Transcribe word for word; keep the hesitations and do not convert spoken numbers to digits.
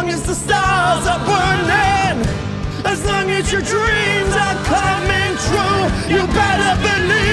long as the stars are burning, as long as your dreams are coming true, you better believe